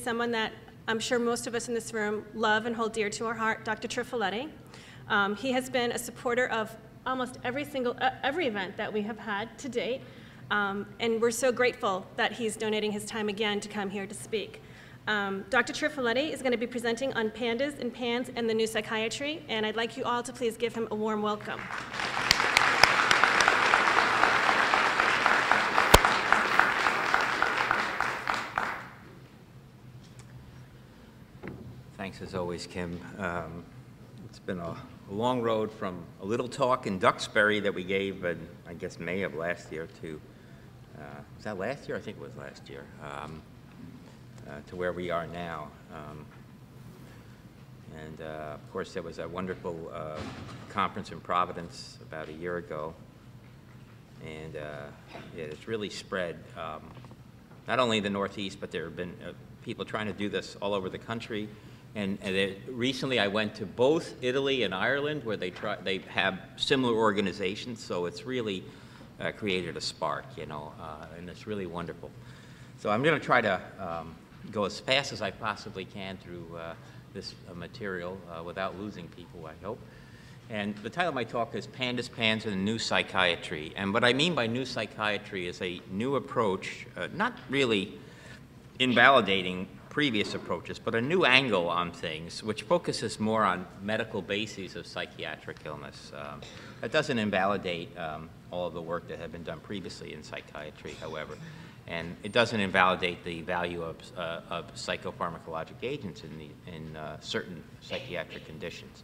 someone that I'm sure most of us in this room love and hold dear to our heart, Dr. Trifiletti. He has been a supporter of almost every event that we have had to date, and we're so grateful that he's donating his time again to come here to speak. Dr. Trifiletti is going to be presenting on PANDAS and PANS and the new psychiatry, and I'd like you all to please give him a warm welcome. Thanks as always, Kim. It's been a long road from a little talk in Duxbury that we gave in, I guess, May of last year to, was that last year? I think it was last year, to where we are now. Of course, there was a wonderful conference in Providence about a year ago. And yeah, it's really spread, not only in the Northeast, but there have been people trying to do this all over the country. And recently I went to both Italy and Ireland where they have similar organizations, so it's really created a spark, you know, and it's really wonderful. So I'm going to try to go as fast as I possibly can through this material without losing people, I hope. And the title of my talk is PANDAS, PANS, and the New Psychiatry. And what I mean by new psychiatry is a new approach, not really invalidating previous approaches, but a new angle on things, which focuses more on medical bases of psychiatric illness. That doesn't invalidate all of the work that had been done previously in psychiatry, however, and it doesn't invalidate the value of psychopharmacologic agents in certain psychiatric conditions.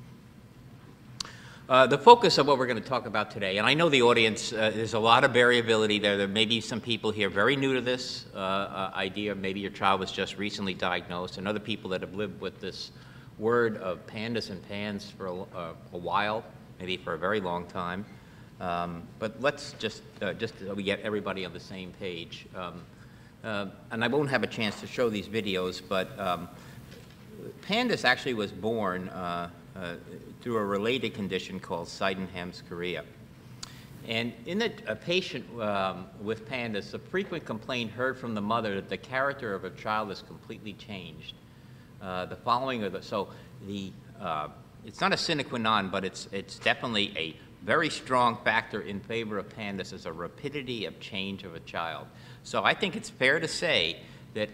The focus of what we're going to talk about today, and I know the audience, there's a lot of variability there. There may be some people here very new to this idea. Maybe your child was just recently diagnosed, and other people that have lived with this word of PANDAS and PANS for a while, maybe for a very long time. But let's just so we get everybody on the same page. And I won't have a chance to show these videos, but PANDAS actually was born through a related condition called Sydenham's chorea. And in a patient with PANDAS, the frequent complaint heard from the mother that the character of a child is completely changed. The following are it's not a sine qua non, but it's definitely a very strong factor in favor of PANDAS is a rapidity of change of a child. So I think it's fair to say that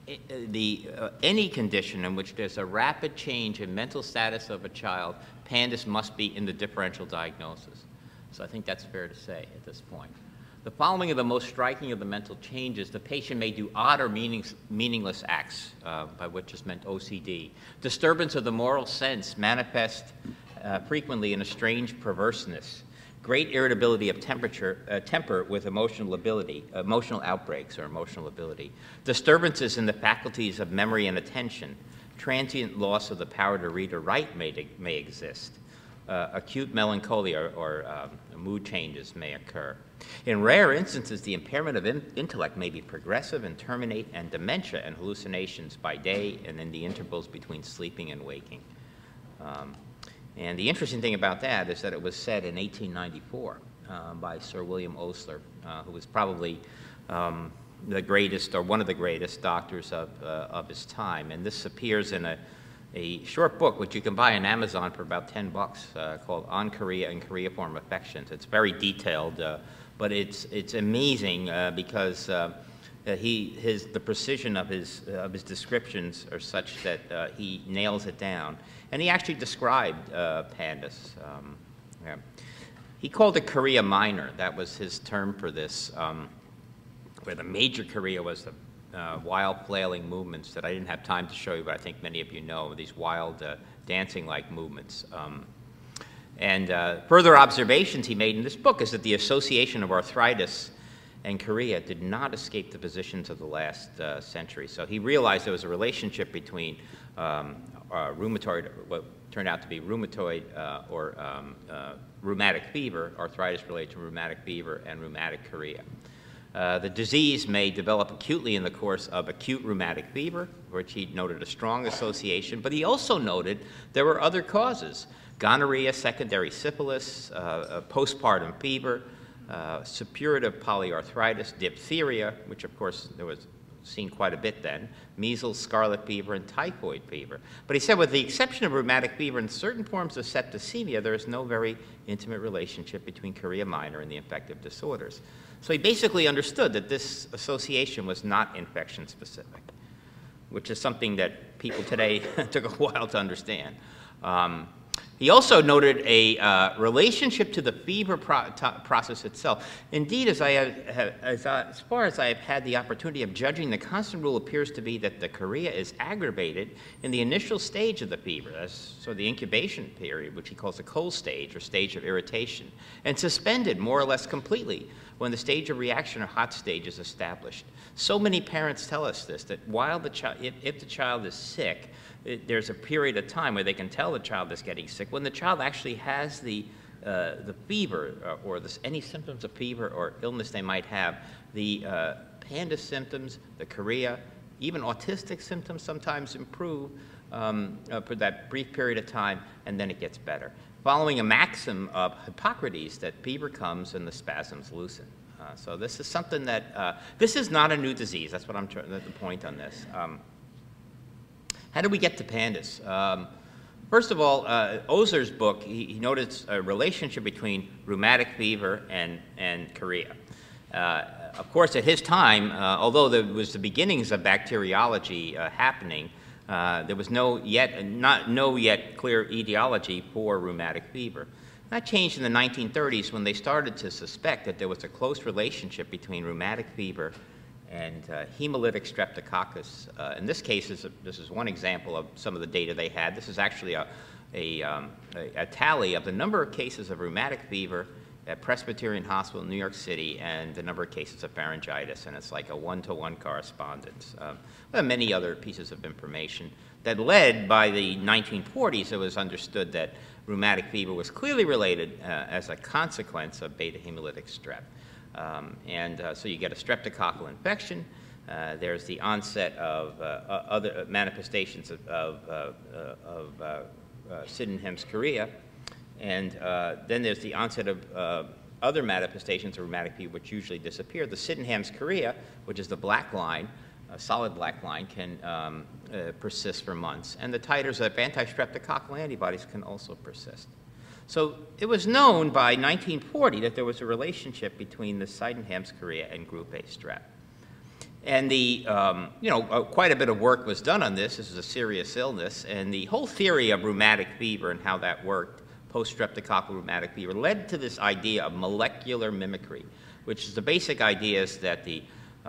any condition in which there's a rapid change in mental status of a child, PANDAS must be in the differential diagnosis. So I think that's fair to say at this point. The following are the most striking of the mental changes. The patient may do odd or meaningless acts, by which is meant OCD. Disturbance of the moral sense manifest frequently in a strange perverseness. Great irritability of temper with emotional outbreaks or emotional ability. Disturbances in the faculties of memory and attention. Transient loss of the power to read or write may exist. Acute melancholia or mood changes may occur. In rare instances, the impairment of intellect may be progressive and terminate in dementia and hallucinations by day and in the intervals between sleeping and waking. And the interesting thing about that is that it was said in 1894 by Sir William Osler, who was probably the greatest or one of the greatest doctors of his time. And this appears in a short book, which you can buy on Amazon for about $10, called On Chorea and Choreiform Affections. It's very detailed, but it's amazing because the precision of his descriptions are such that he nails it down. And he actually described PANDAS. Yeah. He called it chorea minor. That was his term for this, where the major chorea was the wild flailing movements that I didn't have time to show you, but I think many of you know, these wild dancing-like movements. Further observations he made in this book is that the association of arthritis and chorea did not escape the physicians of the last century. So he realized there was a relationship between rheumatoid, what turned out to be rheumatoid or rheumatic fever, arthritis related to rheumatic fever, and rheumatic chorea. The disease may develop acutely in the course of acute rheumatic fever, which he noted a strong association, but he also noted there were other causes: gonorrhea, secondary syphilis, postpartum fever, suppurative polyarthritis, diphtheria, which of course there was seen quite a bit then, measles, scarlet fever, and typhoid fever. But he said with the exception of rheumatic fever and certain forms of septicemia, there is no very intimate relationship between chorea minor and the infective disorders. So he basically understood that this association was not infection specific, which is something that people today took a while to understand. He also noted a relationship to the fever process itself. Indeed, as far as I have had the opportunity of judging, the constant rule appears to be that the chorea is aggravated in the initial stage of the fever, so the incubation period, which he calls the cold stage or stage of irritation, and suspended more or less completely when the stage of reaction or hot stage is established. So many parents tell us this, that while the child, if the child is sick, there's a period of time where they can tell the child is getting sick. When the child actually has the fever or any symptoms of fever or illness they might have, the PANDAS symptoms, the chorea, even autistic symptoms sometimes improve for that brief period of time, and then it gets better. Following a maxim of Hippocrates that fever comes and the spasms loosen. So this is something that, this is not a new disease. That's what I'm trying, the point on this. How did we get to PANDAS? First of all, Ozer's book, he noticed a relationship between rheumatic fever and chorea. Of course, at his time, although there was the beginnings of bacteriology happening, there was no yet clear etiology for rheumatic fever. That changed in the 1930s when they started to suspect that there was a close relationship between rheumatic fever and hemolytic streptococcus. In this case, this is one example of some of the data they had. This is actually a tally of the number of cases of rheumatic fever at Presbyterian Hospital in New York City and the number of cases of pharyngitis, and it's like a one-to-one correspondence. Many other pieces of information that led, by the 1940s, it was understood that rheumatic fever was clearly related as a consequence of beta hemolytic strep. So you get a streptococcal infection. There's the onset of other manifestations of Sydenham's chorea. And then there's the onset of other manifestations of rheumatic fever, which usually disappear. The Sydenham's chorea, which is the black line, a solid black line, can persist for months. And the titers of anti-streptococcal antibodies can also persist. So it was known by 1940 that there was a relationship between the Sydenham's chorea and group A strep. And quite a bit of work was done on this. This is a serious illness. And the whole theory of rheumatic fever and how that worked, post-streptococcal rheumatic fever, led to this idea of molecular mimicry, which is the basic idea is that the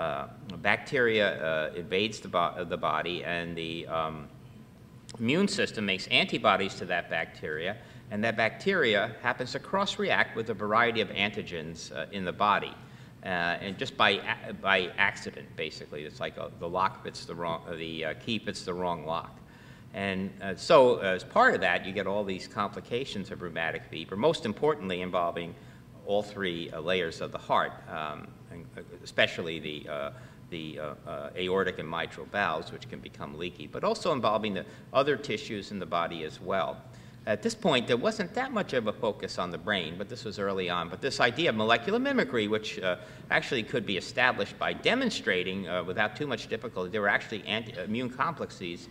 bacteria invades the body, and the immune system makes antibodies to that bacteria, and that bacteria happens to cross-react with a variety of antigens in the body, and just by accident, basically. It's like the lock fits the wrong, the key fits the wrong lock. And so as part of that, you get all these complications of rheumatic fever, most importantly involving all three layers of the heart, especially the aortic and mitral valves, which can become leaky, but also involving the other tissues in the body as well. At this point, there wasn't that much of a focus on the brain, but this was early on. But this idea of molecular mimicry, which actually could be established by demonstrating without too much difficulty, there were actually immune complexes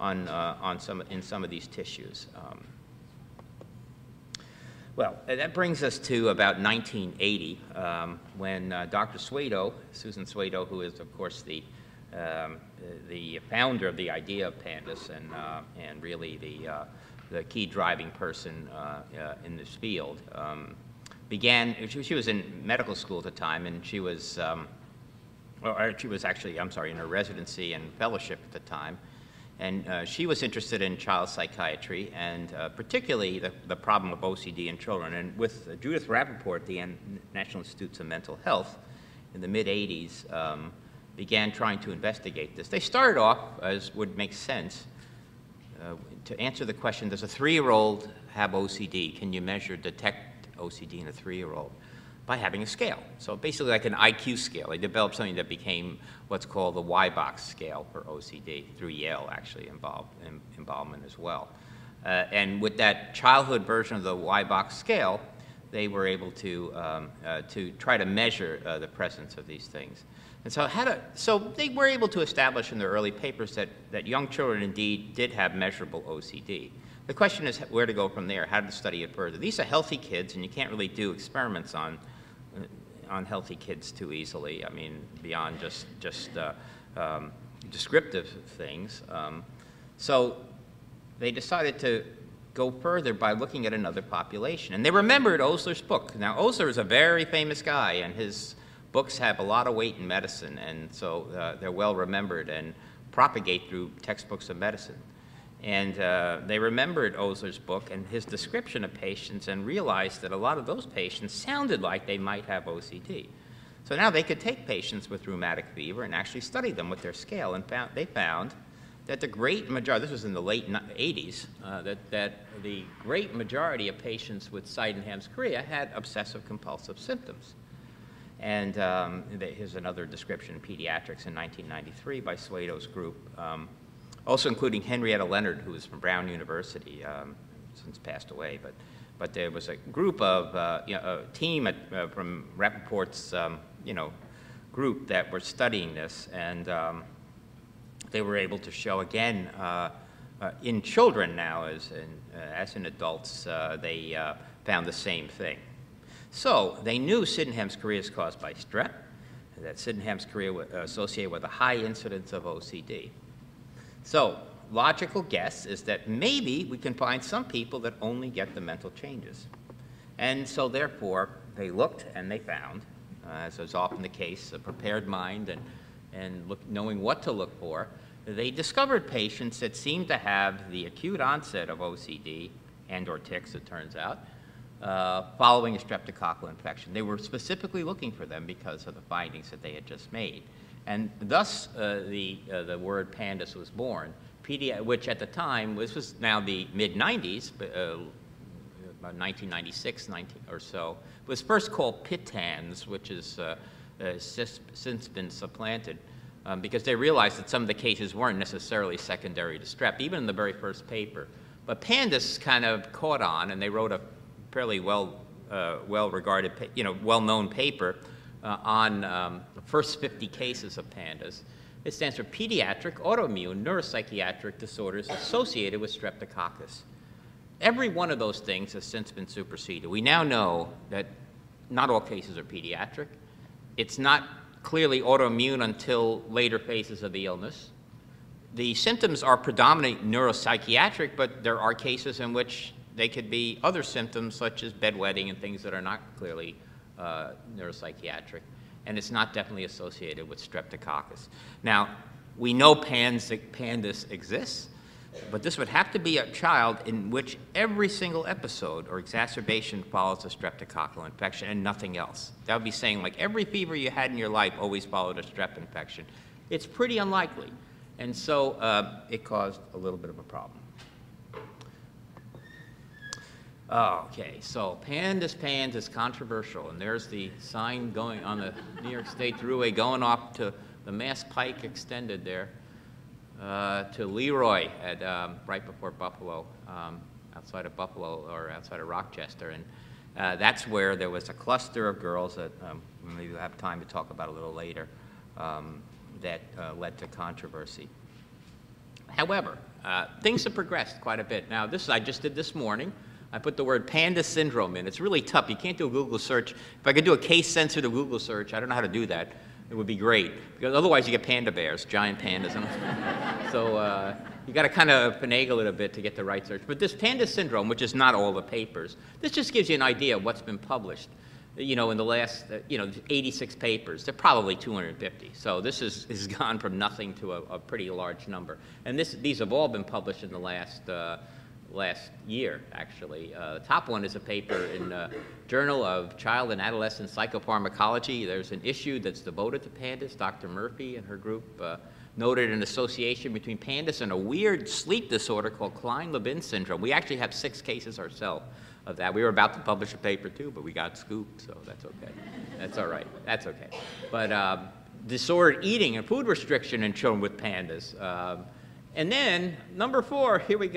in some of these tissues. Well, that brings us to about 1980, when Dr. Suedo, Susan Suedo, who is, of course, the founder of the idea of PANDAS and really the key driving person in this field, began. She was in medical school at the time, and she was actually, I'm sorry, in her residency and fellowship at the time. And she was interested in child psychiatry, and particularly the problem of OCD in children. And with Judith Rappaport at the National Institutes of Mental Health in the mid-'80s, began trying to investigate this. They started off, as would make sense, to answer the question, does a 3-year-old have OCD? Can you detect OCD in a 3-year-old? By having a scale. So basically like an IQ scale. They developed something that became what's called the Y-box scale for OCD, through Yale actually involvement as well. And with that childhood version of the Y-box scale, they were able to try to measure the presence of these things. And so they were able to establish in their early papers that young children indeed did have measurable OCD. The question is where to go from there, how to study it further. These are healthy kids, and you can't really do experiments on healthy kids too easily. I mean, beyond just descriptive things. So they decided to go further by looking at another population. And they remembered Osler's book. Now, Osler is a very famous guy, and his books have a lot of weight in medicine, and so they're well remembered and propagate through textbooks of medicine. And they remembered Osler's book and his description of patients and realized that a lot of those patients sounded like they might have OCD. So now they could take patients with rheumatic fever and actually study them with their scale, and they found that the great majority, this was in the late 80s, that the great majority of patients with Sydenham's chorea had obsessive compulsive symptoms. And here's another description in Pediatrics in 1993 by Suedo's group, also including Henrietta Leonard, who was from Brown University, since passed away. But there was a group of, a team from Rappaport's, group that were studying this, and they were able to show again in children now as in adults, they found the same thing. So they knew Sydenham's chorea is caused by strep, that Sydenham's chorea was associated with a high incidence of OCD. So logical guess is that maybe we can find some people that only get the mental changes. And so therefore, they looked and they found, as is often the case, a prepared mind and knowing what to look for, they discovered patients that seemed to have the acute onset of OCD and/or tics, it turns out, following a streptococcal infection. They were specifically looking for them because of the findings that they had just made. And thus, the word PANDAS was born, which at the time, this was now the mid-90s, about 1996 or so, was first called PITANS, which is since been supplanted, because they realized that some of the cases weren't necessarily secondary to strep, even in the very first paper. But PANDAS kind of caught on, and they wrote a fairly well-regarded, well-known paper on the first 50 cases of PANDAS. It stands for Pediatric Autoimmune Neuropsychiatric Disorders Associated with Streptococcus. Every one of those things has since been superseded. We now know that not all cases are pediatric. It's not clearly autoimmune until later phases of the illness. The symptoms are predominantly neuropsychiatric, but there are cases in which they could be other symptoms such as bedwetting and things that are not clearly neuropsychiatric. And it's not definitely associated with streptococcus. Now, we know PANDAS exists, but this would have to be a child in which every single episode or exacerbation follows a streptococcal infection and nothing else. That would be saying like every fever you had in your life always followed a strep infection. It's pretty unlikely. And so it caused a little bit of a problem. Okay, so PANDAS is controversial, and there's the sign going on the New York State Thruway going off to the Mass Pike extended there to Leroy at right before Buffalo, outside of Buffalo or outside of Rochester, and that's where there was a cluster of girls that maybe we'll have time to talk about a little later that led to controversy. However, things have progressed quite a bit. Now, I just did this morning. I put the word PANDAS syndrome in. It's really tough. You can't do a Google search. If I could do a case-sensitive Google search, I don't know how to do that. It would be great, because otherwise you get panda bears, giant pandas. So you got to kind of finagle it a bit to get the right search. But this PANDAS syndrome, which is not all the papers, this just gives you an idea of what's been published. In the last, 86 papers, they're probably 250. So this has gone from nothing to a pretty large number. And these have all been published in the last year, actually. The top one is a paper in the Journal of Child and Adolescent Psychopharmacology. There's an issue that's devoted to PANDAS. Dr. Murphy and her group noted an association between PANDAS and a weird sleep disorder called Klein-Levin syndrome. We actually have 6 cases ourselves of that. We were about to publish a paper too, but we got scooped, so that's okay. That's all right. That's okay. But disordered eating and food restriction in children with PANDAS. And then, number 4, here we go,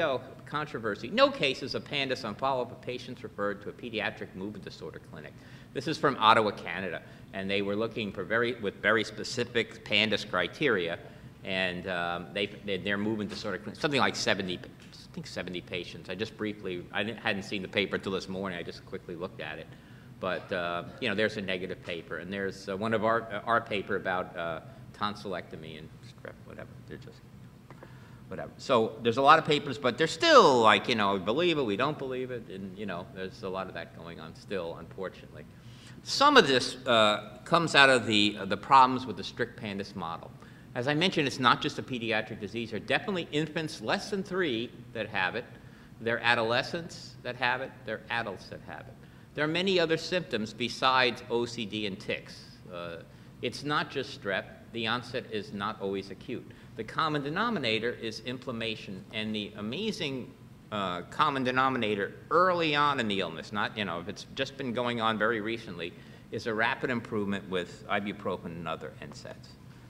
controversy. No cases of PANDAS on follow-up of patients referred to a pediatric movement disorder clinic. This is from Ottawa, Canada, and they were looking for with very specific PANDAS criteria, and their movement disorder clinic, something like 70, I think 70 patients. I just briefly, hadn't seen the paper until this morning. I just quickly looked at it. But, you know, there's a negative paper, and there's one of our paper about tonsillectomy and strep, whatever. They're just whatever. So there's a lot of papers, but they're still like, you know, we believe it, we don't believe it, and, you know, there's a lot of that going on still, unfortunately. Some of this comes out of the problems with the strict PANDAS model. As I mentioned, it's not just a pediatric disease. There are definitely infants less than 3 that have it. There are adolescents that have it. There are adults that have it. There are many other symptoms besides OCD and tics. It's not just strep. The onset is not always acute. The common denominator is inflammation, and the amazing common denominator early on in the illness, not, you know, if it's just been going on very recently, is a rapid improvement with ibuprofen and other NSAIDs.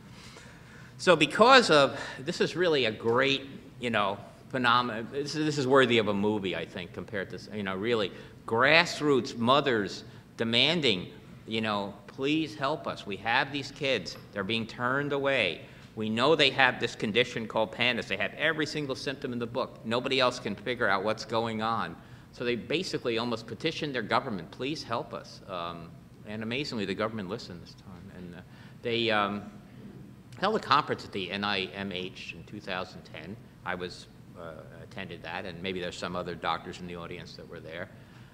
So because of, this is really a great, you know, phenomenon. This is worthy of a movie, I think, compared to, you know, really grassroots mothers demanding, you know, please help us. We have these kids. They're being turned away. We know they have this condition called PANDAS. They have every single symptom in the book. Nobody else can figure out what's going on. So they basically almost petitioned their government, please help us. And amazingly, the government listened this time. And they held a conference at the NIMH in 2010. I attended that, and maybe there's some other doctors in the audience that were there,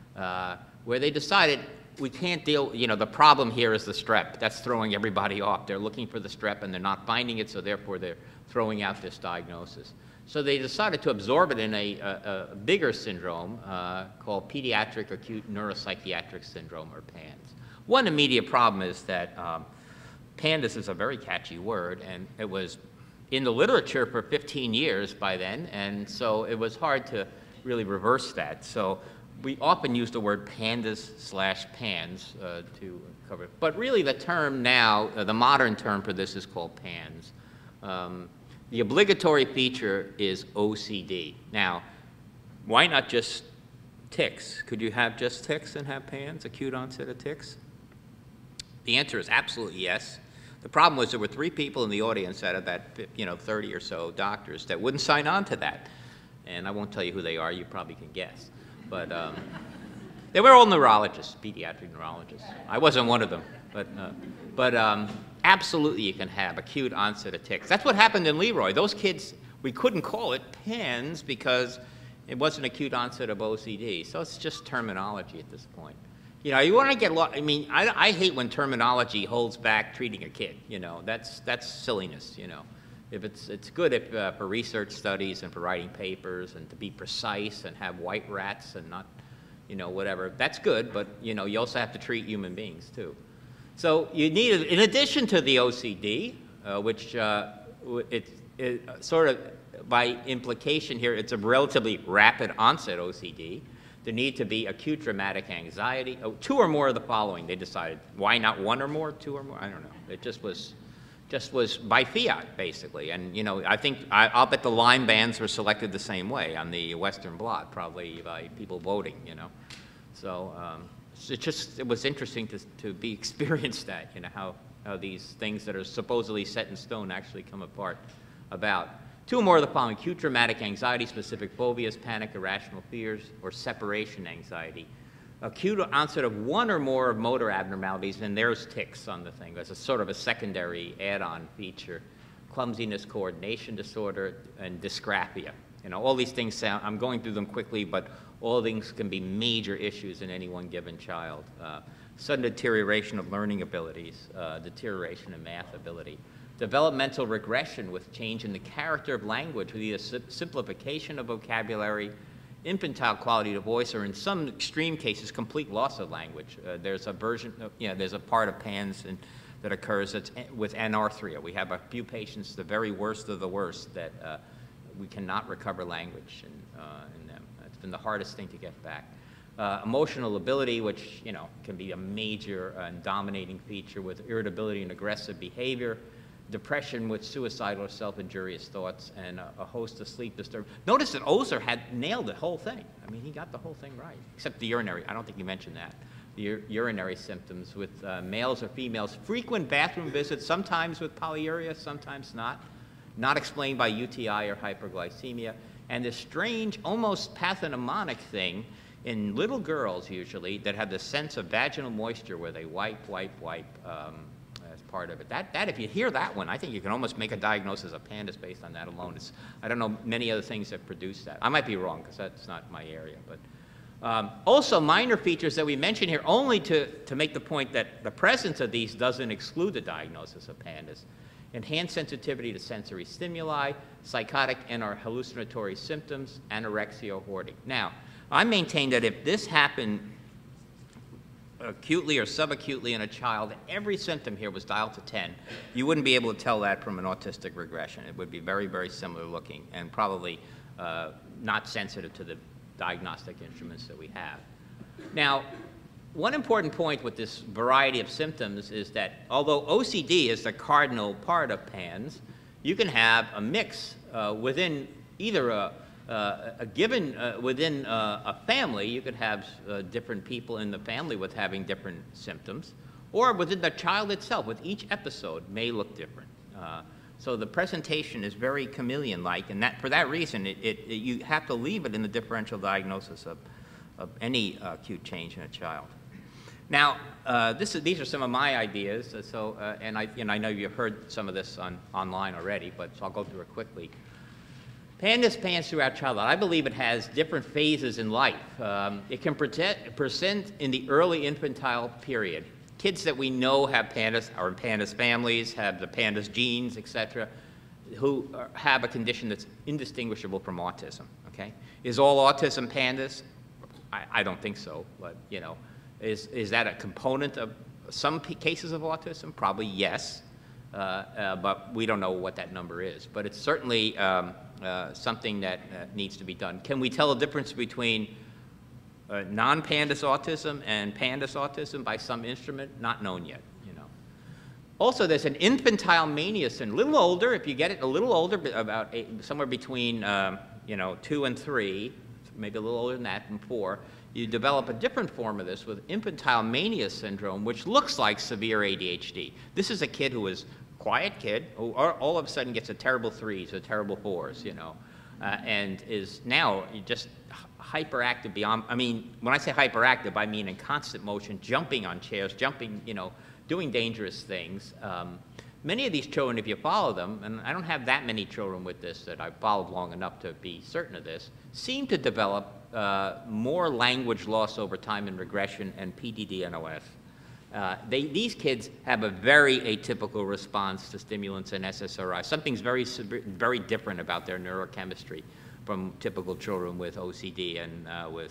where they decided we can't deal, you know, the problem here is the strep. That's throwing everybody off. They're looking for the strep and they're not finding it, so therefore they're throwing out this diagnosis. So they decided to absorb it in a bigger syndrome called pediatric acute neuropsychiatric syndrome, or PANS. One immediate problem is that PANDAS is a very catchy word, and it was in the literature for 15 years by then, and so it was hard to really reverse that. So we often use the word PANDAS/PANS to cover it. But really the term now, the modern term for this is called PANS. The obligatory feature is OCD. Now, why not just tics? Could you have just tics and have PANS, acute onset of tics? The answer is absolutely yes. The problem was there were 3 people in the audience out of that, you know, 30 or so doctors that wouldn't sign on to that. And I won't tell you who they are. You probably can guess. But they were all neurologists, pediatric neurologists. I wasn't one of them. But absolutely you can have acute onset of tics. That's what happened in Leroy. Those kids, we couldn't call it PANS because it wasn't acute onset of OCD. So it's just terminology at this point. You know, you want to get lost. I mean, I hate when terminology holds back treating a kid. You know, that's silliness, you know. If it's good if, for research studies and for writing papers and to be precise and have white rats and not, you know, whatever. That's good, but, you know, you also have to treat human beings, too. So you need, in addition to the OCD, which it sort of, by implication here, it's a relatively rapid onset OCD. There need to be acute dramatic anxiety. 2 or more of the following, they decided. Why not 1 or more, 2 or more? I don't know. It just was by fiat, basically. And, you know, I think, I'll bet the line bands were selected the same way on the Western blot, probably by people voting, you know. So it was interesting to be experienced that, you know, how these things that are supposedly set in stone actually come apart about. 2 more of the following: acute dramatic anxiety, specific phobias, panic, irrational fears, or separation anxiety. Acute onset of 1 or more of motor abnormalities, and there's tics on the thing as a sort of a secondary add-on feature. Clumsiness, coordination disorder, and dysgraphia. You know, all these things sound, I'm going through them quickly, but all things can be major issues in any one given child. Sudden deterioration of learning abilities, deterioration in math ability. Developmental regression with change in the character of language with either simplification of vocabulary, infantile quality of voice, or in some extreme cases, complete loss of language. There's a version, you know, there's a part of PANS that occurs that's with anarthria. We have a few patients, the very worst of the worst, that we cannot recover language in them. It's been the hardest thing to get back. Emotional ability, which, you know, can be a major and dominating feature with irritability and aggressive behavior. depression with suicidal or self-injurious thoughts, and a host of sleep disturbances. Notice that Ozer had nailed the whole thing. I mean, he got the whole thing right, except the urinary. I don't think you mentioned that. The urinary symptoms with males or females, frequent bathroom visits, sometimes with polyuria, sometimes not explained by UTI or hyperglycemia, and this strange, almost pathognomonic thing in little girls usually that have the sense of vaginal moisture where they wipe as part of it. That if you hear that one, I think you can almost make a diagnosis of PANDAS based on that alone. I don't know many other things that produce that. I might be wrong because that's not my area. But also minor features that we mention here only to make the point that the presence of these doesn't exclude the diagnosis of PANDAS. Enhanced sensitivity to sensory stimuli, psychotic and or hallucinatory symptoms, anorexia or hoarding. Now, I maintain that if this happened acutely or subacutely in a child, every symptom here was dialed to 10, you wouldn't be able to tell that from an autistic regression. It would be very, very similar looking and probably not sensitive to the diagnostic instruments that we have. Now, one important point with this variety of symptoms is that although OCD is the cardinal part of PANS, you can have a mix within either within a family. You could have different people in the family with having different symptoms, or within the child itself, with each episode may look different. So the presentation is very chameleon-like, and for that reason, you have to leave it in the differential diagnosis of any acute change in a child. Now, these are some of my ideas, and I know you've heard some of this online already, so I'll go through it quickly. PANDAS pans throughout childhood. I believe it has different phases in life. It can present in the early infantile period. Kids that we know have PANDAS, are in PANDAS families, have the PANDAS genes, etc., who have a condition that's indistinguishable from autism, okay? Is all autism PANDAS? I don't think so, but, you know, is that a component of some cases of autism? Probably yes, but we don't know what that number is. But it's certainly something that needs to be done. Can we tell a difference between non-PANDAS autism and PANDAS autism by some instrument? Not known yet, you know. Also, there's an infantile mania syndrome. A little older, if you get it a little older, about somewhere between, you know, 2 and 3, maybe a little older than that, and 4, you develop a different form of this with infantile mania syndrome, which looks like severe ADHD. This is a kid who is a quiet kid, who all of a sudden gets a terrible 3s or terrible 4s, you know, and is now just hyperactive beyond, I mean, when I say hyperactive, I mean in constant motion, jumping on chairs, jumping, you know, doing dangerous things. Many of these children, if you follow them, and I don't have that many children with this that I've followed long enough to be certain of this, seem to develop more language loss over time in regression and PDD-NOS. These kids have a very atypical response to stimulants and SSRI. Something's very different about their neurochemistry from typical children with OCD and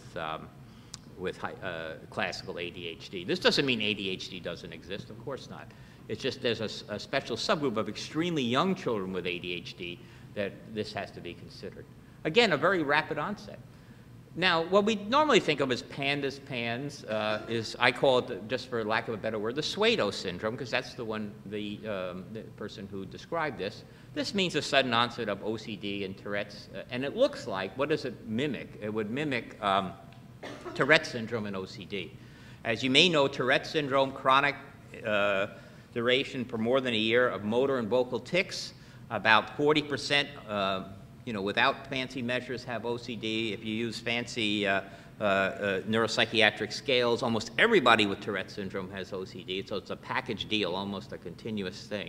with classical ADHD. This doesn't mean ADHD doesn't exist, of course not. It's just there's a special subgroup of extremely young children with ADHD that this has to be considered. Again, a very rapid onset. Now, what we normally think of as PANDAS PANS is, I call it, just for lack of a better word, the Pseudo syndrome, because that's the one, the person who described this. This means a sudden onset of OCD and Tourette's, and it looks like, what does it mimic? It would mimic Tourette's syndrome and OCD. As you may know, Tourette's syndrome, chronic duration for more than a year of motor and vocal tics, about 40%, you know, without fancy measures have OCD. If you use fancy neuropsychiatric scales, almost everybody with Tourette's syndrome has OCD, so it's a package deal, almost a continuous thing.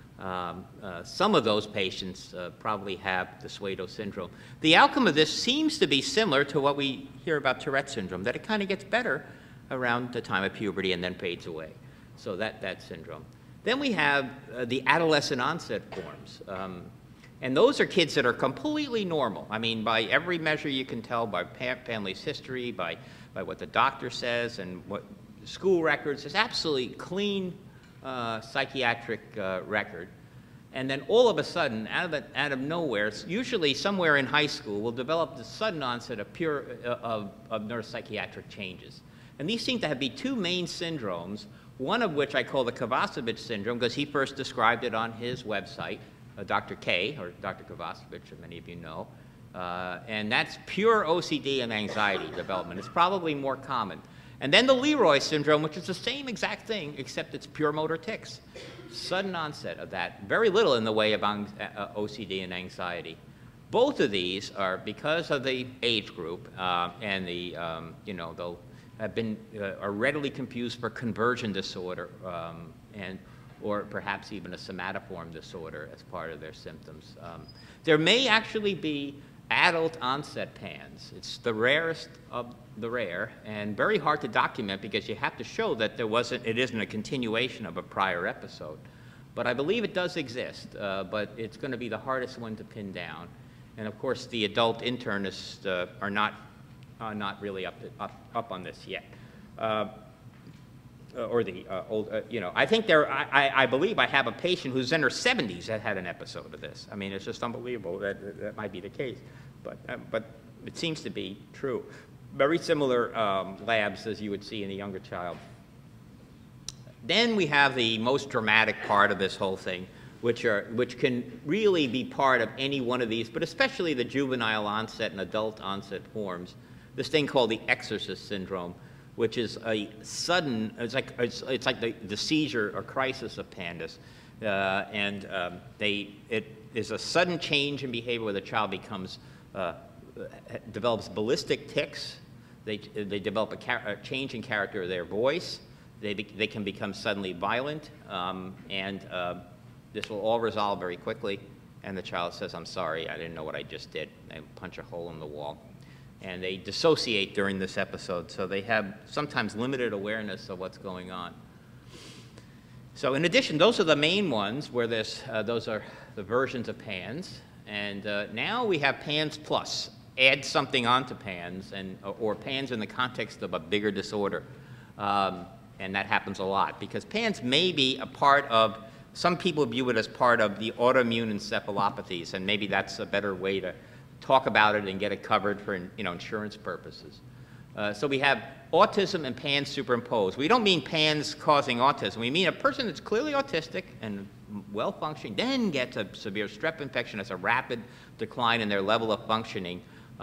Some of those patients probably have the Pseudo syndrome. The outcome of this seems to be similar to what we hear about Tourette's syndrome, that it kind of gets better around the time of puberty and then fades away. So that syndrome. Then we have the adolescent onset forms. And those are kids that are completely normal. I mean, by every measure you can tell, by family's history, by what the doctor says and what school records, it's absolutely clean psychiatric record. And then all of a sudden, out of nowhere, usually somewhere in high school, we'll develop the sudden onset of neuropsychiatric changes. And these seem to be two main syndromes. one of which I call the Kovacevic syndrome because he first described it on his website, Dr. K, or Dr. Kovacevic, as many of you know. And that's pure OCD and anxiety development. It's probably more common. And then the Leroy syndrome, which is the same exact thing, except it's pure motor tics. Sudden onset of that. Very little in the way of OCD and anxiety. Both of these are because of the age group and the, you know, they'll have been, are readily confused for conversion disorder or perhaps even a somatoform disorder as part of their symptoms. There may actually be adult onset PANS. It's the rarest of the rare and very hard to document because you have to show that it isn't a continuation of a prior episode. But I believe it does exist, but it's going to be the hardest one to pin down. And of course, the adult internists are not really up on this yet. Or the old, you know, I think I believe I have a patient who's in her 70s that had an episode of this. I mean, it's just unbelievable that might be the case, but it seems to be true. Very similar labs as you would see in a younger child. Then we have the most dramatic part of this whole thing, which can really be part of any one of these, but especially the juvenile onset and adult onset forms. This thing called the exorcist syndrome, which is a sudden, it's like the seizure or crisis of PANDAS. It is a sudden change in behavior where the child develops ballistic tics. They develop a change in character of their voice. They can become suddenly violent, this will all resolve very quickly. And the child says, "I'm sorry, I didn't know what I just did." They punch a hole in the wall. And they dissociate during this episode, so they have sometimes limited awareness of what's going on. So in addition, those are the main ones where those are the versions of PANS. And now we have PANS plus. Add something onto PANS, or PANS in the context of a bigger disorder. And that happens a lot, because PANS may be a part of, some people view it as part of the autoimmune encephalopathies, and maybe that's a better way to talk about it and get it covered for insurance purposes. So we have autism and PANS superimposed. We don't mean PANS causing autism. We mean a person that's clearly autistic and well-functioning, then gets a severe strep infection, has a rapid decline in their level of functioning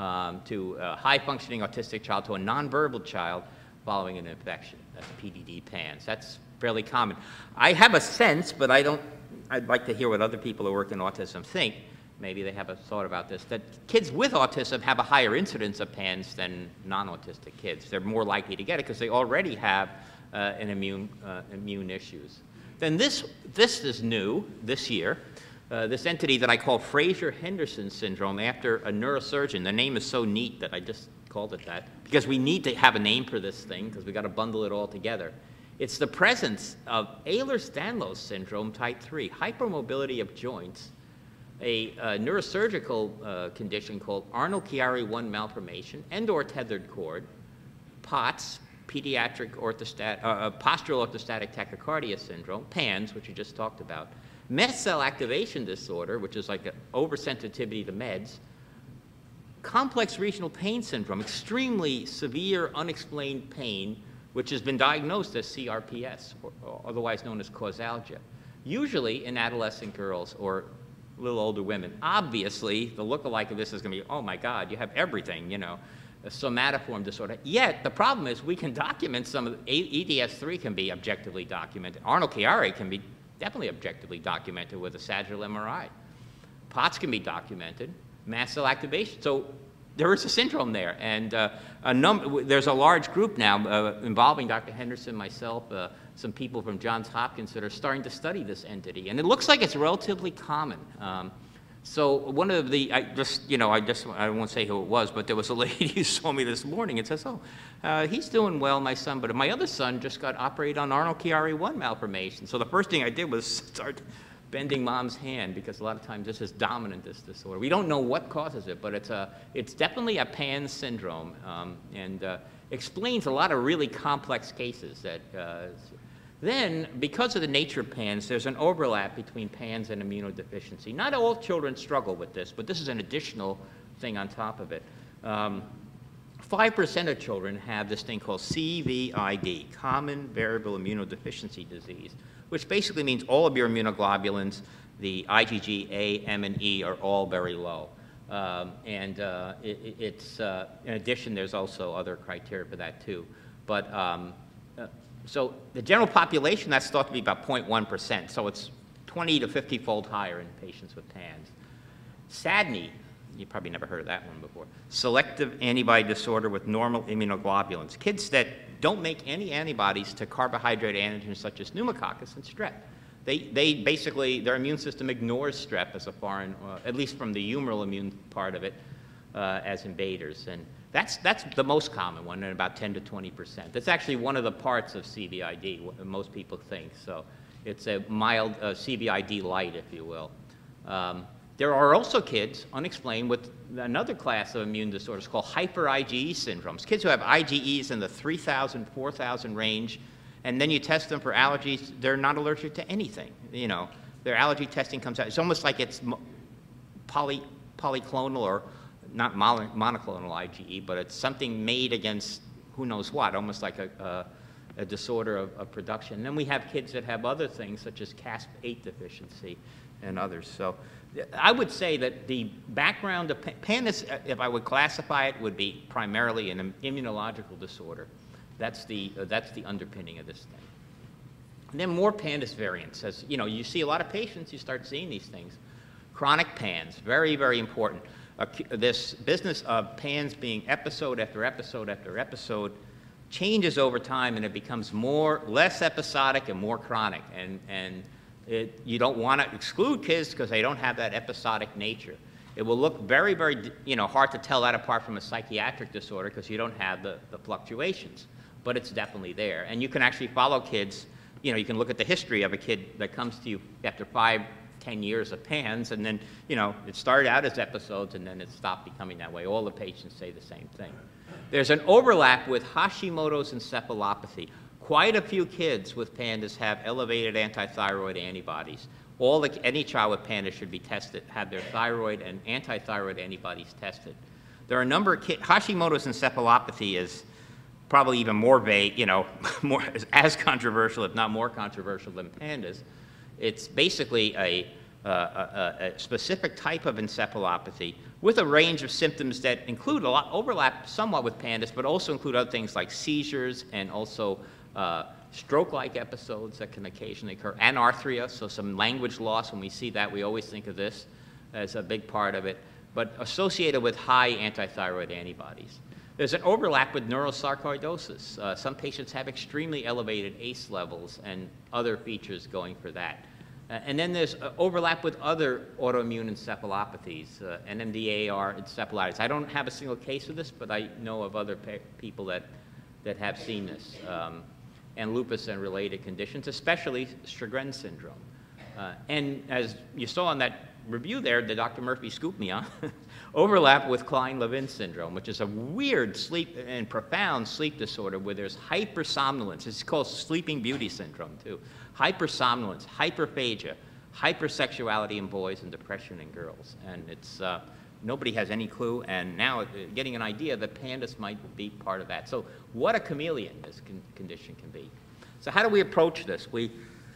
to a high-functioning autistic child to a nonverbal child following an infection. That's PDD PANS. That's fairly common. I have a sense, but I'd like to hear what other people who work in autism think. Maybe they have a thought about this, that kids with autism have a higher incidence of PANS than non-autistic kids. They're more likely to get it because they already have immune issues. Then this is new this year, this entity that I call Fraser-Henderson syndrome after a neurosurgeon. The name is so neat that I just called it that because we need to have a name for this thing because we've got to bundle it all together. It's the presence of Ehlers-Danlos syndrome type 3, hypermobility of joints, a neurosurgical condition called Arnold-Chiari-1 malformation and/or tethered cord, POTS, pediatric postural orthostatic tachycardia syndrome, PANS, which you just talked about, mast cell activation disorder, which is like an oversensitivity to meds, complex regional pain syndrome, extremely severe unexplained pain, which has been diagnosed as CRPS, or otherwise known as causalgia, usually in adolescent girls or a little older women. Obviously, the look-alike of this is going to be, oh my God, you have everything, a somatoform disorder. Yet, the problem is we can document some of the EDS3 can be objectively documented. Arnold-Chiari can be definitely objectively documented with a sagittal MRI. POTS can be documented, mast cell activation. So there is a syndrome there. And there's a large group now involving Dr. Henderson, myself, some people from Johns Hopkins that are starting to study this entity. And it looks like it's relatively common. So one of the, I won't say who it was, but there was a lady who saw me this morning and says, he's doing well, my son, but my other son just got operated on Arnold-Chiari-1 malformation. So the first thing I did was start bending mom's hand because a lot of times this is dominant, this disorder. We don't know what causes it, but it's definitely a PANS syndrome and explains a lot of really complex cases that then, because of the nature of PANS, there's an overlap between PANS and immunodeficiency. Not all children struggle with this, but this is an additional thing on top of it. 5% of children have this thing called CVID, common variable immunodeficiency disease, which basically means all of your immunoglobulins, the IgG, A, M, and E, are all very low. In addition, there's also other criteria for that too. But so the general population, that's thought to be about 0.1%. So it's 20 to 50-fold higher in patients with PANS. SADNI, you probably never heard of that one before. Selective antibody disorder with normal immunoglobulins. Kids that don't make any antibodies to carbohydrate antigens such as pneumococcus and strep. They basically, their immune system ignores strep as a foreign, at least from the humoral immune part of it, as invaders. And that's the most common one, at about 10 to 20%. That's actually one of the parts of CVID, what most people think. So it's a mild CVID light, if you will. There are also kids, unexplained, with another class of immune disorders called hyper-IgE syndromes. Kids who have IgEs in the 3,000, 4,000 range, and then you test them for allergies, they're not allergic to anything. You know, their allergy testing comes out. It's almost like it's polyclonal or not monoclonal IgE, but it's something made against who knows what, almost like a disorder of production. And then we have kids that have other things, such as CASP8 deficiency and others. So I would say that the background of PANDAS, if I would classify it, would be primarily an immunological disorder. That's the underpinning of this thing. And then more PANDAS variants. As you know, you see a lot of patients, you start seeing these things. Chronic PANS, very, very important. This business of PANS being episode after episode after episode changes over time, and it becomes less episodic and more chronic. And you don't want to exclude kids because they don't have that episodic nature. It will look very, very, hard to tell that apart from a psychiatric disorder because you don't have the fluctuations, but it's definitely there. And you can actually follow kids. You can look at the history of a kid that comes to you after 5, 10 years of PANS, and then, it started out as episodes and then it stopped becoming that way. All the patients say the same thing. There's an overlap with Hashimoto's encephalopathy. Quite a few kids with PANDAS have elevated antithyroid antibodies. Any child with PANDAS should be tested, have their thyroid and antithyroid antibodies tested. There are a number of kids. Hashimoto's encephalopathy is probably even more vague, as controversial, if not more controversial than PANDAS. It's basically a specific type of encephalopathy with a range of symptoms that overlap somewhat with PANDAS, but also include other things like seizures and also stroke-like episodes that can occasionally occur, anarthria, so some language loss. When we see that, we always think of this as a big part of it, but associated with high antithyroid antibodies. There's an overlap with neurosarcoidosis. Some patients have extremely elevated ACE levels and other features going for that. And then there's overlap with other autoimmune encephalopathies, NMDA-AR encephalitis. I don't have a single case of this, but I know of other people that have seen this, and lupus and related conditions, especially Sjogren's syndrome. And as you saw in that review there that Dr. Murphy scooped me on, overlap with Klein-Levin syndrome, which is a weird sleep and profound sleep disorder where there's hypersomnolence. It's called sleeping beauty syndrome too. Hypersomnolence, hyperphagia, hypersexuality in boys, and depression in girls. And it's nobody has any clue, and now getting an idea that PANDAS might be part of that. So what a chameleon this condition can be. So how do we approach this? We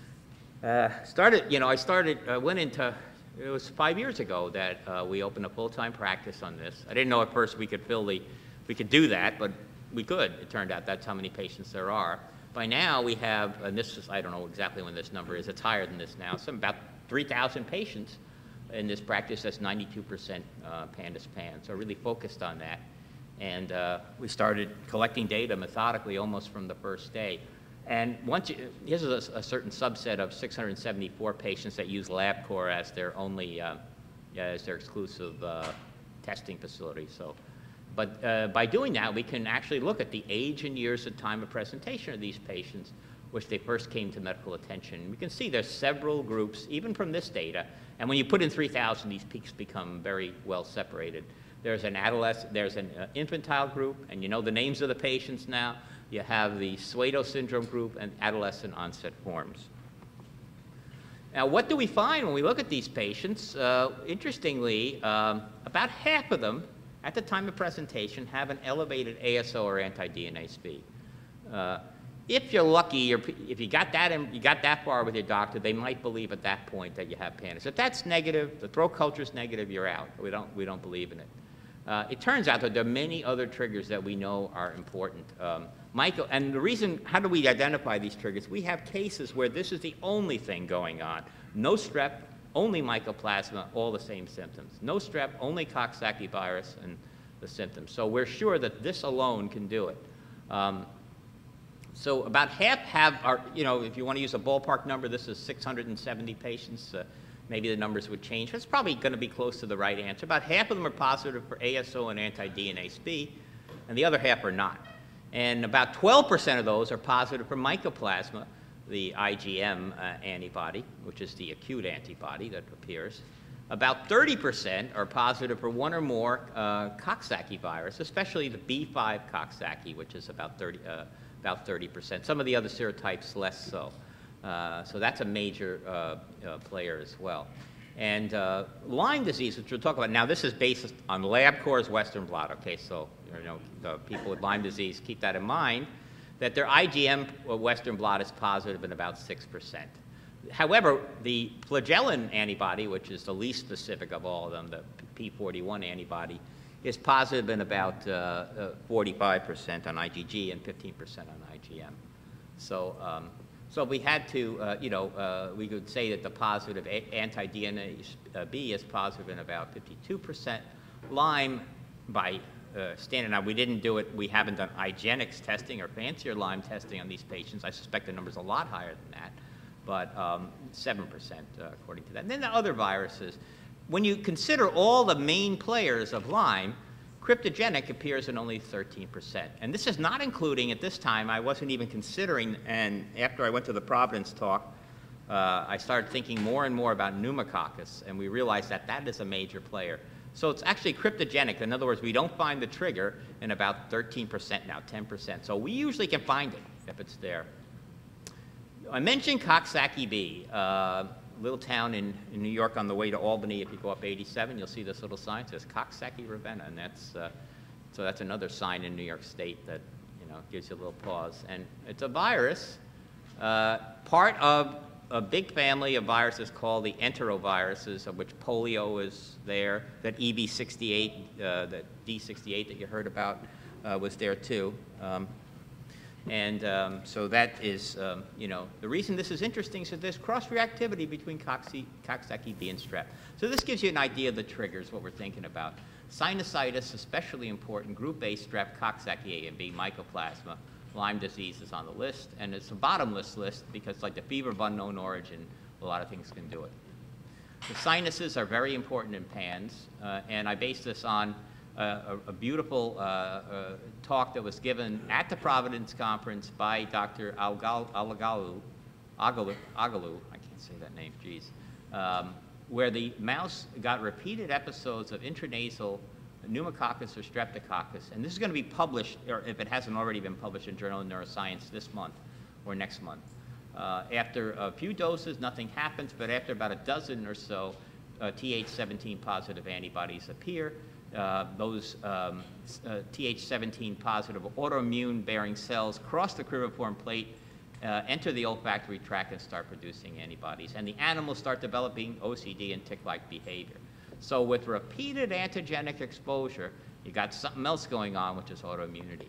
went into, it was 5 years ago that we opened a full-time practice on this. I didn't know at first we could do that, but we could. It turned out that's how many patients there are. By now we have, and this is, I don't know exactly when this number is, it's higher than this now, some about 3,000 patients in this practice. That's 92% PANDAS PAN, so really focused on that. And we started collecting data methodically almost from the first day. And this is a certain subset of 674 patients that use LabCorp as their only, as their exclusive testing facility. So, but by doing that, we can actually look at the age and years of time of presentation of these patients, which they first came to medical attention. We can see there's several groups, even from this data. And when you put in 3,000, these peaks become very well separated. There's an infantile group, and you know the names of the patients now. You have the Swedo syndrome group and adolescent onset forms. Now, what do we find when we look at these patients? Interestingly, about half of them at the time of presentation, have an elevated ASO or anti-DNase-B. If you're lucky, if you got that far with your doctor, they might believe at that point that you have PANDAS. If that's negative, the throat culture is negative, you're out. We don't believe in it. It turns out that there are many other triggers that we know are important. And the reason, how do we identify these triggers? We have cases where this is the only thing going on. No strep, only mycoplasma, all the same symptoms. No strep, only Coxsackie virus and the symptoms. So we're sure that this alone can do it. So about half have, if you want to use a ballpark number, this is 670 patients. Maybe the numbers would change. It's probably going to be close to the right answer. About half of them are positive for ASO and anti-DNase-B, and the other half are not. And about 12% of those are positive for mycoplasma, the IgM antibody, which is the acute antibody that appears. About 30% are positive for one or more Coxsackie virus, especially the B5 Coxsackie, which is about 30%. Some of the other serotypes less so. So that's a major player as well. And Lyme disease, which we'll talk about now, this is based on LabCorp's Western blot. Okay, so the people with Lyme disease, keep that in mind, that their IgM Western blot is positive in about 6%. However, the flagellin antibody, which is the least specific of all of them, the P41 antibody, is positive in about 45% on IgG and 15% on IgM. So, so we had to, we could say that the positive anti-DNase-B is positive in about 52%. Lyme, by standard, now we didn't do it, we haven't done IGeneX testing or fancier Lyme testing on these patients. I suspect the number's a lot higher than that, but 7% according to that. And then the other viruses, when you consider all the main players of Lyme, cryptogenic appears in only 13%. And this is not including, at this time, I wasn't even considering, and after I went to the Providence talk, I started thinking more and more about pneumococcus, and we realized that that is a major player. So it's actually cryptogenic. In other words, we don't find the trigger in about 13% now, 10%. So we usually can find it if it's there. I mentioned Coxsackie-B. Little town in New York on the way to Albany. If you go up 87, you'll see this little sign that says Coxsackie Ravenna, and so that's another sign in New York State that gives you a little pause. And it's a virus, part of a big family of viruses called the enteroviruses, of which polio is there. That EB68, that D68 that you heard about, was there too. So that is, the reason this is interesting is that there's cross-reactivity between Coxsackie-B and strep. So this gives you an idea of the triggers, what we're thinking about. Sinusitis, especially important, group A strep, Coxsackie A and B, mycoplasma. Lyme disease is on the list, and it's a bottomless list because, like the fever of unknown origin, a lot of things can do it. The sinuses are very important in PANS, and I base this on a beautiful talk that was given at the Providence conference by Dr. Agalu, I can't say that name, geez, where the mouse got repeated episodes of intranasal pneumococcus or streptococcus, and this is going to be published, or if it hasn't already been published in Journal of Neuroscience this month or next month. After a few doses, nothing happens, but after about a dozen or so, Th17 positive antibodies appear. Those Th17 positive autoimmune bearing cells cross the cribriform plate, enter the olfactory tract and start producing antibodies. And the animals start developing OCD and tick-like behavior. So with repeated antigenic exposure, you got something else going on, which is autoimmunity.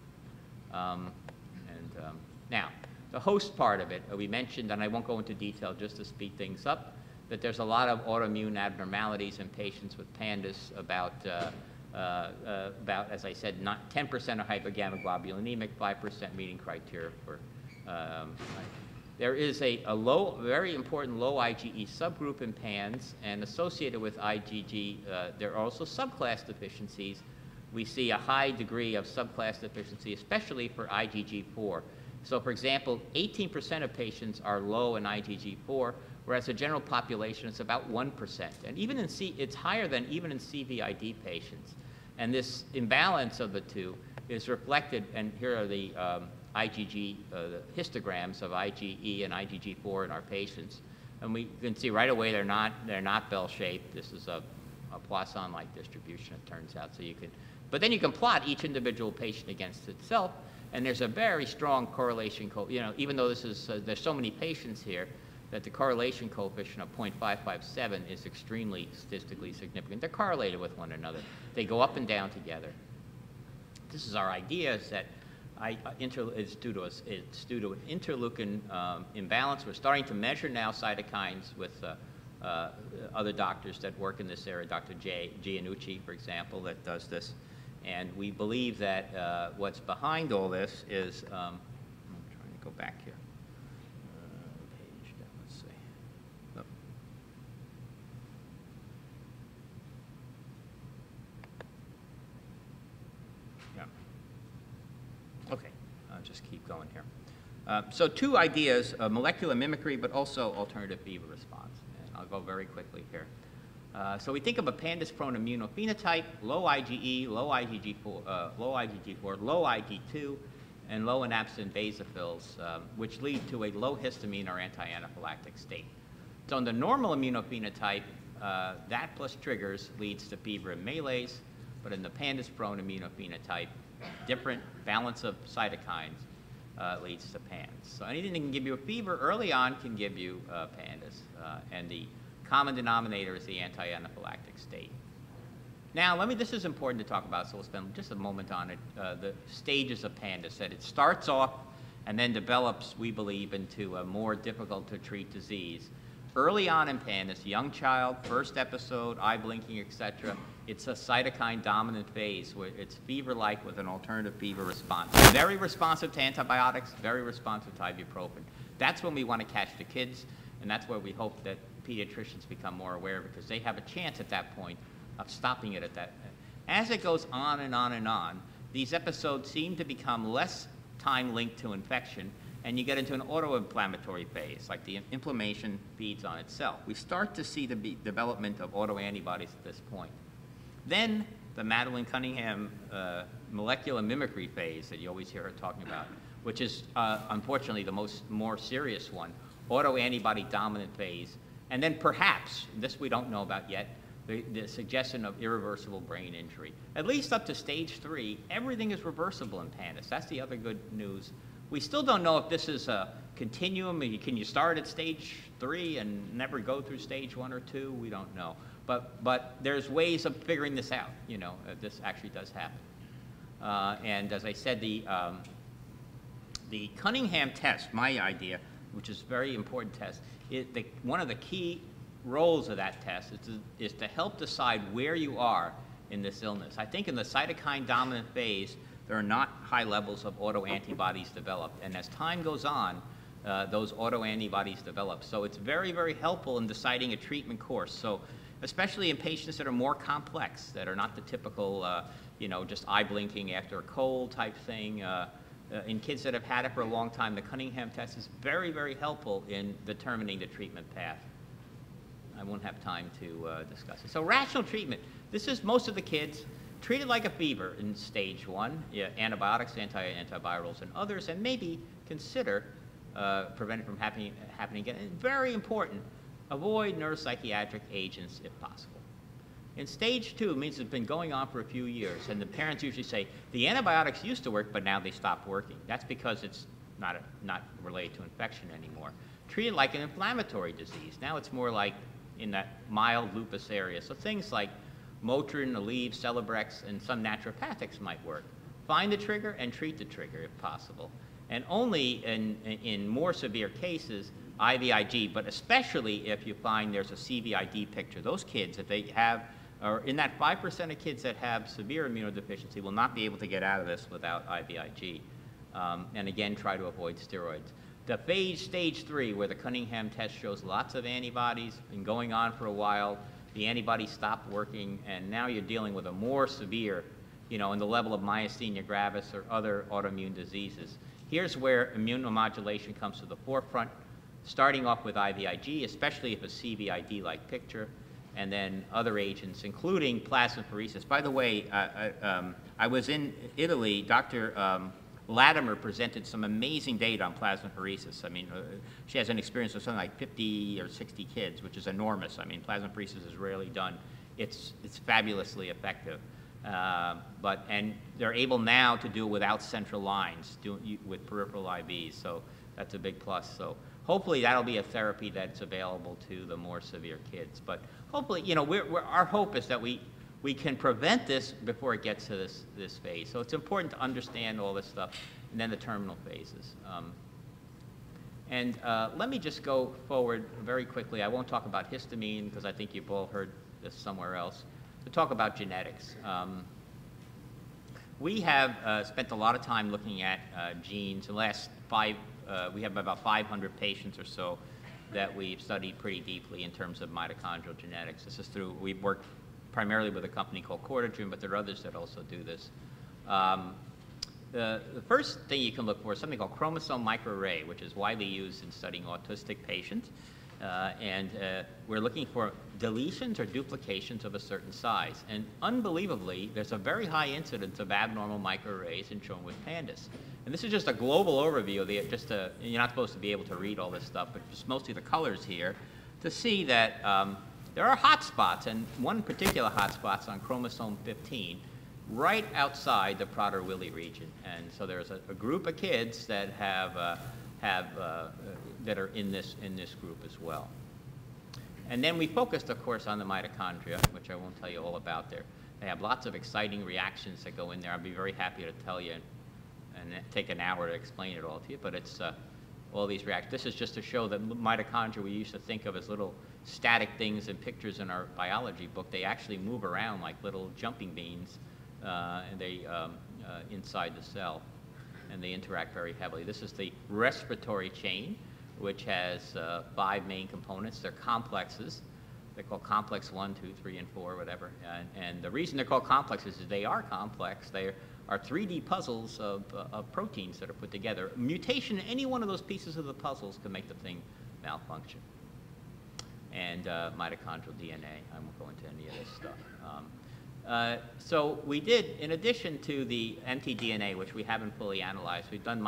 Now, the host part of it, we mentioned, and I won't go into detail just to speed things up, that there's a lot of autoimmune abnormalities in patients with PANDAS, about, as I said, 10% are hypogammaglobulinemic, 5% meeting criteria for. There is a very important low IgE subgroup in PANS, and associated with IgG, there are also subclass deficiencies. We see a high degree of subclass deficiency, especially for IgG4. So, for example, 18% of patients are low in IgG4, whereas the general population is about 1%. And even in it's higher than even in CVID patients. And this imbalance of the two is reflected, and here are the IgG the histograms of IgE and IgG4 in our patients. And we can see right away they're not bell-shaped. This is a a Poisson-like distribution, it turns out. So you can, but then you can plot each individual patient against itself, and there's a very strong correlation, even though this is, there's so many patients here, that the correlation coefficient of 0.557 is extremely statistically significant. They're correlated with one another. They go up and down together. This is our idea, is that it's due to an interleukin imbalance. We're starting to measure now cytokines with other doctors that work in this area, Dr. Giannucci, for example, that does this. And we believe that what's behind all this is, I'm trying to go back here. Page down, let's see. Oh. Yeah. Okay, I'll just keep going here. So two ideas, molecular mimicry, but also alternative fever response. And I'll go very quickly here. So we think of a PANDAS-prone immunophenotype, low IgE, low IgG4, low IG2, and low and absent basophils, which lead to a low histamine or anti-anaphylactic state. So in the normal immunophenotype, that plus triggers leads to fever and malaise, but in the PANDAS-prone immunophenotype, different balance of cytokines leads to PANDAS. So anything that can give you a fever early on can give you PANDAS, and the common denominator is the anti-anaphylactic state. Now, this is important to talk about, so we'll spend just a moment on it, the stages of PANDAS, that it starts off and then develops, we believe, into a more difficult to treat disease. Early on in PANDAS, young child, first episode, eye blinking, etc., it's a cytokine dominant phase where it's fever-like with an alternative fever response. Very responsive to antibiotics, very responsive to ibuprofen. That's when we want to catch the kids, and that's where we hope that pediatricians become more aware, because they have a chance at that point of stopping it at that. As it goes on and on and on, these episodes seem to become less time linked to infection, and you get into an autoinflammatory phase, like the inflammation feeds on itself. We start to see the development of autoantibodies at this point. Then the Madeline Cunningham molecular mimicry phase that you always hear her talking about, which is unfortunately the more serious one, autoantibody dominant phase. And then perhaps, this we don't know about yet, the suggestion of irreversible brain injury. At least up to stage 3, everything is reversible in PANDAS. That's the other good news. We still don't know if this is a continuum. Can you start at stage 3 and never go through stage 1 or 2? We don't know. But there's ways of figuring this out. This actually does happen. And as I said, the Cunningham test, my idea, which is a very important test, one of the key roles of that test is to help decide where you are in this illness. I think in the cytokine dominant phase, there are not high levels of autoantibodies developed. And as time goes on, those autoantibodies develop. So it's very, very helpful in deciding a treatment course. So especially in patients that are more complex, that are not the typical, just eye blinking after a cold type thing. In kids that have had it for a long time, the Cunningham test is very, very helpful in determining the treatment path. I won't have time to discuss it. So rational treatment. This is most of the kids treated like a fever in stage 1, antibiotics, antivirals, and others, and maybe consider preventing it from happening again. And very important, avoid neuropsychiatric agents if possible. In stage 2, it means it's been going on for a few years, and the parents usually say, the antibiotics used to work, but now they stopped working. That's because it's not related to infection anymore. Treat it like an inflammatory disease. Now it's more like in that mild lupus area. So things like Motrin, Aleve, Celebrex, and some naturopathics might work. Find the trigger and treat the trigger if possible. And only in more severe cases, IVIG, but especially if you find there's a CVID picture. Those kids, if they have, or in that 5% of kids that have severe immunodeficiency, will not be able to get out of this without IVIG. And again, try to avoid steroids. The stage 3, where the Cunningham test shows lots of antibodies, been going on for a while, the antibodies stopped working, and now you're dealing with a more severe, in the level of myasthenia gravis or other autoimmune diseases. Here's where immunomodulation comes to the forefront, starting off with IVIG, especially if a CVID-like picture, and then other agents, including plasmapheresis. By the way, I was in Italy. Dr. Latimer presented some amazing data on plasmapheresis. I mean, she has an experience with something like 50 or 60 kids, which is enormous. I mean, plasmapheresis is rarely done it's fabulously effective. And they're able now to do it without central lines, with peripheral IVs, so that's a big plus. So hopefully that'll be a therapy that's available to the more severe kids. But hopefully, you know, our hope is that we can prevent this before it gets to this phase. So it's important to understand all this stuff, and then the terminal phases. Let me just go forward very quickly. I won't talk about histamine because I think you've all heard this somewhere else. To talk about genetics. We have spent a lot of time looking at genes. The last we have about 500 patients or so that we've studied pretty deeply in terms of mitochondrial genetics. This is through, we've worked primarily with a company called Cortigen, but there are others that also do this. The first thing you can look for is something called chromosome microarray, which is widely used in studying autistic patients. We're looking for deletions or duplications of a certain size. And unbelievably, there's a very high incidence of abnormal microarrays shown with PANDAS. And this is just a global overview of you're not supposed to be able to read all this stuff, but just mostly the colors here, to see that there are hotspots, and one particular hotspot's on chromosome 15, right outside the Prader-Willi region. And so there's a group of kids that that are in this group as well. And then we focused, of course, on the mitochondria, which I won't tell you all about there. They have lots of exciting reactions that go in there. I'd be very happy to tell you and take an hour to explain it all to you, but it's all these reactions. This is just to show that mitochondria we used to think of as little static things and pictures in our biology book. They actually move around like little jumping beans and they inside the cell, and they interact very heavily. This is the respiratory chain, which has 5 main components. They're complexes. They're called complex 1, 2, 3, and 4, whatever. And the reason they're called complexes is they are complex. They are 3D puzzles of proteins that are put together. Mutation in any one of those pieces of the puzzles can make the thing malfunction. And mitochondrial DNA. I won't go into any of this stuff. So we did, in addition to the mtDNA, which we haven't fully analyzed, we've done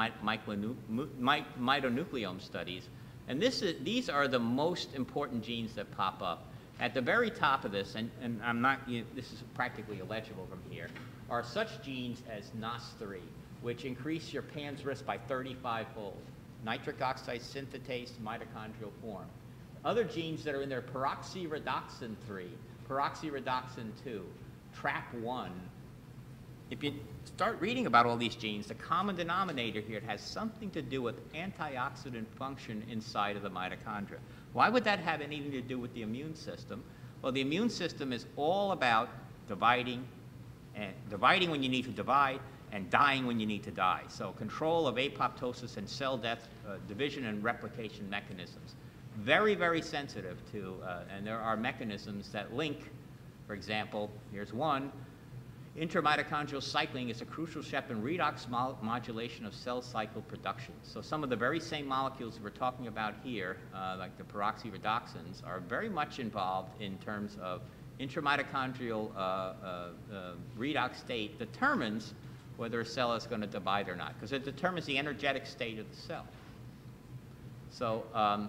mitonucleome studies. And these are the most important genes that pop up. At the very top of this, and I'm not, this is practically illegible from here, are such genes as NOS3, which increase your PANS risk by 35-fold. Nitric oxide synthetase, mitochondrial form. Other genes that are in there, peroxyredoxin 3, peroxyredoxin 2, TRAP1. If you start reading about all these genes, the common denominator here, it has something to do with antioxidant function inside of the mitochondria. Why would that have anything to do with the immune system? Well, the immune system is all about dividing when you need to divide and dying when you need to die. So control of apoptosis and cell death, division and replication mechanisms. Very, very sensitive to, and there are mechanisms that link. For example, here's one. Intramitochondrial cycling is a crucial step in redox modulation of cell cycle production. So some of the very same molecules we're talking about here, like the peroxyredoxins, are very much involved in terms of intramitochondrial redox state determines whether a cell is going to divide or not, because it determines the energetic state of the cell. So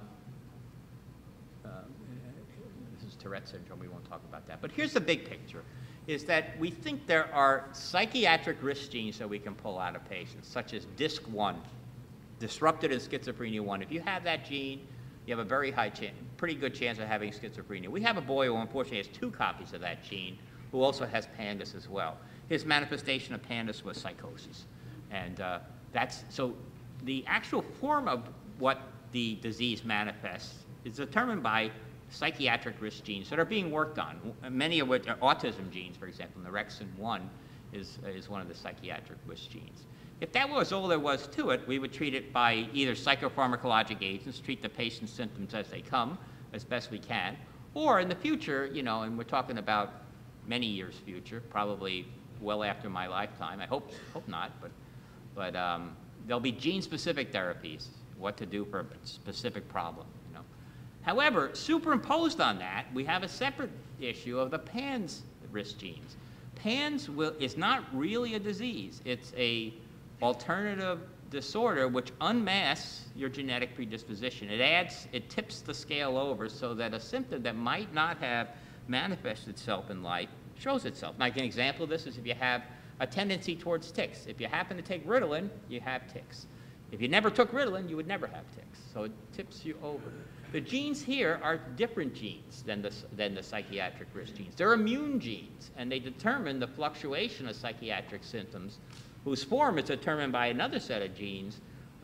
this is Tourette syndrome. We won't talk about that. But here's the big picture, is that we think there are psychiatric risk genes that we can pull out of patients, such as DISC1, disrupted in schizophrenia 1. If you have that gene, you have a very high chance, pretty good chance of having schizophrenia. We have a boy who unfortunately has 2 copies of that gene, who also has PANDAS as well. His manifestation of PANDAS was psychosis. And so the actual form of what the disease manifests is determined by psychiatric risk genes that are being worked on, many of which are autism genes, for example, and the Orexin-1 is one of the psychiatric risk genes. If that was all there was to it, we would treat it by either psychopharmacologic agents, treat the patient's symptoms as they come, as best we can, or in the future, you know, and we're talking about many years future, probably well after my lifetime. I hope not, but there'll be gene-specific therapies, what to do for a specific problem. However, superimposed on that, we have a separate issue of the PANS risk genes. PANS is not really a disease. It's an alternative disorder which unmasks your genetic predisposition. It tips the scale over so that a symptom that might not have manifests itself in life shows itself. Like an example of this is if you have a tendency towards tics. If you happen to take Ritalin, you have tics. If you never took Ritalin, you would never have tics. So it tips you over. The genes here are different genes than the psychiatric risk genes. They're immune genes, and they determine the fluctuation of psychiatric symptoms, whose form is determined by another set of genes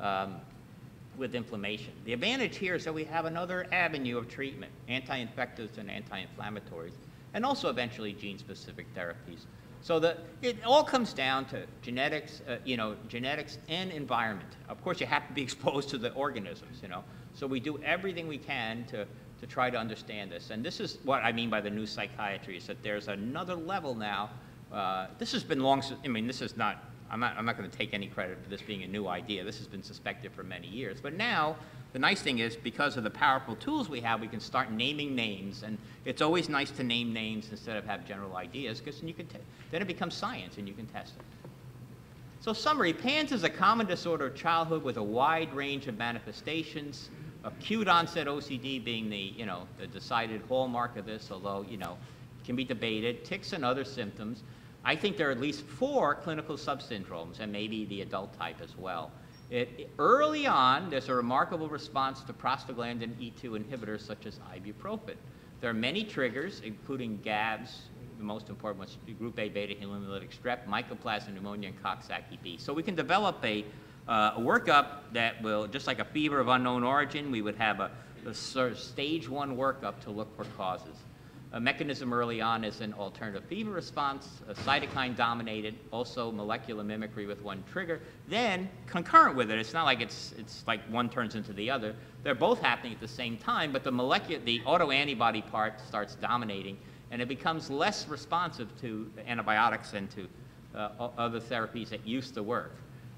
with inflammation. The advantage here is that we have another avenue of treatment, anti-infectives and anti-inflammatories, and also eventually gene-specific therapies. So it all comes down to genetics, genetics and environment. Of course, you have to be exposed to the organisms, So we do everything we can to try to understand this. And this is what I mean by the new psychiatry, is that there's another level now. This has been long, this is not, I'm not going to take any credit for this being a new idea. This has been suspected for many years. But now, the nice thing is, because of the powerful tools we have, we can start naming names. And it's always nice to name names instead of have general ideas, because then it becomes science and you can test it. So summary, PANDAS is a common disorder of childhood with a wide range of manifestations. Acute onset OCD being the decided hallmark of this, although, it can be debated. Tics and other symptoms. I think there are at least 4 clinical subsyndromes, and maybe the adult type as well. Early on, there's a remarkable response to prostaglandin E2 inhibitors such as ibuprofen. There are many triggers, including GABs, the most important ones, group A beta hemolytic strep, mycoplasma pneumonia, and Coxsackie-B. So we can develop a workup that will, just like a fever of unknown origin, we would have a sort of stage 1 workup to look for causes. A mechanism early on is an alternative fever response, a cytokine dominated, also molecular mimicry with one trigger. Then, concurrent with it, it's not like it's like one turns into the other. They're both happening at the same time, but the autoantibody part starts dominating, and it becomes less responsive to antibiotics and to other therapies that used to work.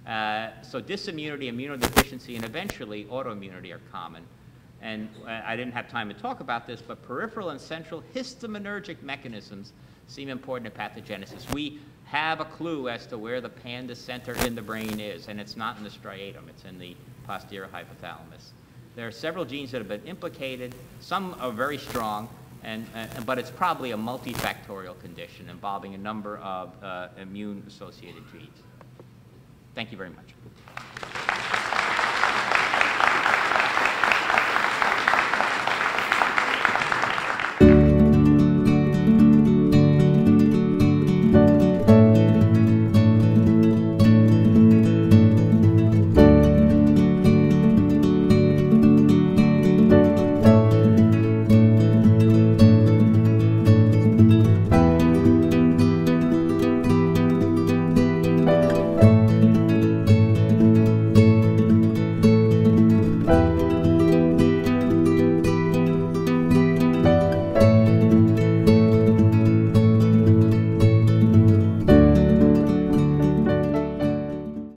So dysimmunity, immunodeficiency, and eventually autoimmunity are common. And I didn't have time to talk about this, but peripheral and central histaminergic mechanisms seem important in pathogenesis. We have a clue as to where the PANDAS center in the brain is, and it's not in the striatum, it's in the posterior hypothalamus. There are several genes that have been implicated. Some are very strong, but it's probably a multifactorial condition involving a number of immune-associated genes. Thank you very much.